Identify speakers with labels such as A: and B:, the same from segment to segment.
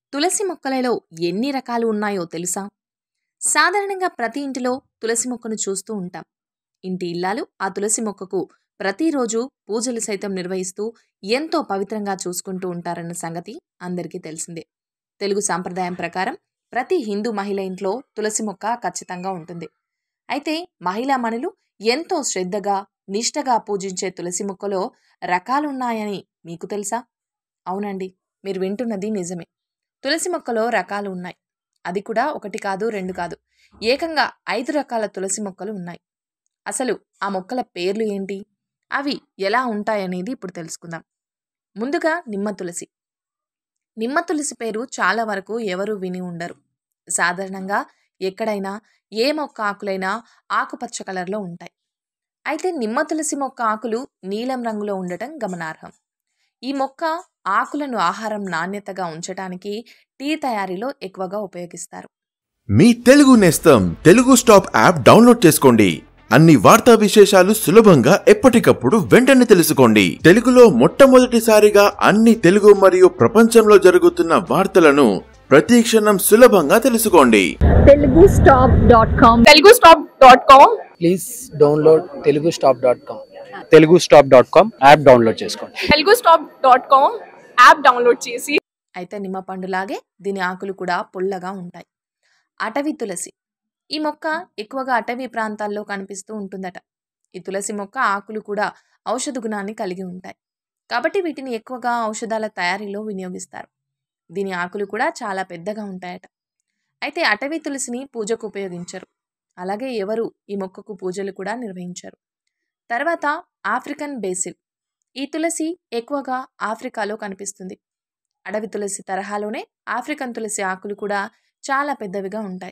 A: తులసి మొక్కలలో ఎన్ని రకాలు ఉన్నాయో తెలుసా? సాధారణంగా ప్రతి ఇంటిలో తులసి మొక్కను చూస్తూ ఉంటాం. ఇంటి ఇల్లాలు ఆ తులసి మొక్కకు ప్రతిరోజు పూజలు సైతం నిర్వహిస్తూ ఎంతో పవిత్రంగా చూసుకుంటూ ఉంటారన్న సంగతి అందరికీ తెలిసిందే. తెలుగు సాంప్రదాయం ప్రకారం ప్రతి హిందూ మహిళ ఇంట్లో తులసి మొక్క ఖచ్చితంగా ఉంటుంది. అయితే మహిళా మణులు ఎంతో శ్రద్ధగా, నిష్టగా పూజించే తులసి మొక్కలో రకాలున్నాయని మీకు తెలుసా? అవునండి, మీరు వింటున్నది నిజమే. తులసి మొక్కలో రకాలు ఉన్నాయి. అది కూడా 1 కాదు, 2 కాదు, ఏకంగా 5 రకాల తులసి మొక్కలు ఉన్నాయి. అసలు ఆ మొక్కల పేర్లు ఏంటి? అవి ఎలా ఉంటాయనేది ఇప్పుడు తెలుసుకుందాం. ముందుగా నిమ్మ తులసి. నిమ్మ తులసి పేరు చాలా వరకు ఎవరూ విని ఉండరు. సాధారణంగా ఎక్కడైనా ఏ మొక్క ఆకులైనా ఆకుపచ్చ కలర్లో ఉంటాయి. అయితే నిమ్మ తులసి మొక్క ఆకులు నీలం రంగులో ఉండటం గమనార్హం. ఈ మొక్క ఆకులను ఆహారం నాణ్యతగా ఉంచడానికి టీ తయారీలో ఎక్కువగా ఉపయోగిస్తారు.
B: మీ తెలుగు నేస్తం తెలుగు స్టాప్ యాప్ డౌన్లోడ్ చేసుకోండి. అన్ని వార్తా విశేషాలు సులభంగా ఎప్పటికప్పుడు వెంటనే తెలుసుకోండి. తెలుగులో మొట్టమొదటిసారిగా అన్ని తెలుగు మరియు ప్రపంచంలో జరుగుతున్న వార్తలను ప్రతి క్షణం సులభంగా తెలుసుకోండి.
C: telugustop.com please download telugustop.com.
D: telugustop.com app download చేసుకోండి.
E: telugustop.com యాప్ డౌన్లోడ్ చేసి.
A: అయితే నిమ్మ పండులాగే దీని ఆకులు కూడా పొల్లగా ఉంటాయి. అటవీ తులసి. ఈ మొక్క ఎక్కువగా అటవీ ప్రాంతాల్లో కనిపిస్తూ ఉంటుందట. ఈ తులసి మొక్క ఆకులు కూడా ఔషధ గుణాన్ని కలిగి ఉంటాయి. కాబట్టి వీటిని ఎక్కువగా ఔషధాల తయారీలో వినియోగిస్తారు. దీని ఆకులు కూడా చాలా పెద్దగా ఉంటాయట. అయితే అటవీ తులసిని పూజకు ఉపయోగించరు. అలాగే ఎవరు ఈ మొక్కకు పూజలు కూడా నిర్వహించరు. తర్వాత ఆఫ్రికన్ బేసిల్. ఈ తులసి ఎక్కువగా ఆఫ్రికాలో కనిపిస్తుంది. అడవి తులసి తరహాలోనే ఆఫ్రికన్ తులసి ఆకులు కూడా చాలా పెద్దవిగా ఉంటాయి.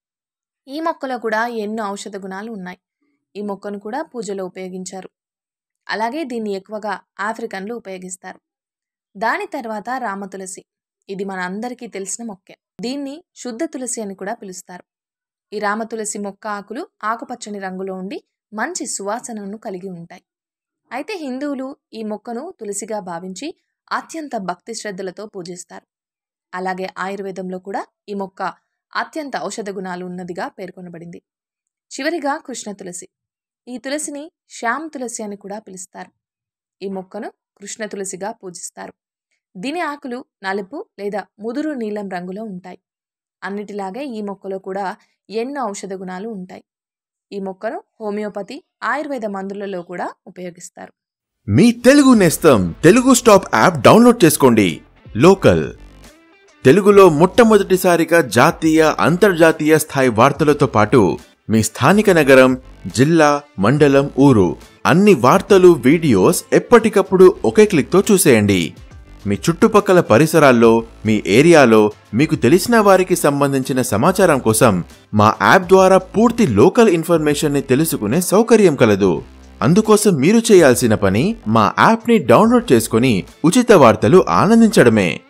A: ఈ మొక్కలో కూడా ఎన్నో ఔషధ గుణాలు ఉన్నాయి. ఈ మొక్కను కూడా పూజలో ఉపయోగించారు. అలాగే దీన్ని ఎక్కువగా ఆఫ్రికన్లు ఉపయోగిస్తారు. దాని తర్వాత రామ తులసి. ఇది మన అందరికీ తెలిసిన మొక్కే. దీన్ని శుద్ధ తులసి అని కూడా పిలుస్తారు. ఈ రామ తులసి మొక్క ఆకులు ఆకుపచ్చని రంగులో ఉండి మంచి సువాసనను కలిగి ఉంటాయి. అయితే హిందువులు ఈ మొక్కను తులసిగా భావించి అత్యంత భక్తి శ్రద్ధలతో పూజిస్తారు. అలాగే ఆయుర్వేదంలో కూడా ఈ మొక్క అత్యంత ఔషధ గుణాలు ఉన్నదిగా పేర్కొనబడింది. చివరిగా కృష్ణ తులసి. ఈ తులసిని శ్యామ్ తులసి అని కూడా పిలుస్తారు. ఈ మొక్కను కృష్ణ తులసిగా పూజిస్తారు. దీని ఆకులు నలుపు లేదా ముదురు నీలం రంగులో ఉంటాయి. అన్నిటిలాగే ఈ మొక్కలో కూడా ఎన్నో ఔషధ గుణాలు ఉంటాయి. ఈ మొక్కను హోమియోపతి, ఆయుర్వేద మందులలో కూడా ఉపయోగిస్తారు.
B: మీ తెలుగు నేస్తం తెలుగు స్టాప్ యాప్ డౌన్లోడ్ చేసుకోండి. లోకల్ తెలుగులో మొట్టమొదటిసారిగా జాతీయ, అంతర్జాతీయ స్థాయి వార్తలతో పాటు మీ స్థానిక నగరం, జిల్లా, మండలం, ఊరు అన్ని వార్తలు, వీడియోస్ ఎప్పటికప్పుడు ఒకే క్లిక్తో చూసేయండి. మీ చుట్టుపక్కల పరిసరాల్లో, మీ ఏరియాలో మీకు తెలిసిన వారికి సంబంధించిన సమాచారం కోసం మా యాప్ ద్వారా పూర్తి లోకల్ ఇన్ఫర్మేషన్ని తెలుసుకునే సౌకర్యం కలదు. అందుకోసం మీరు చేయాల్సిన పని మా యాప్ని డౌన్లోడ్ చేసుకుని ఉచిత వార్తలు ఆనందించడమే.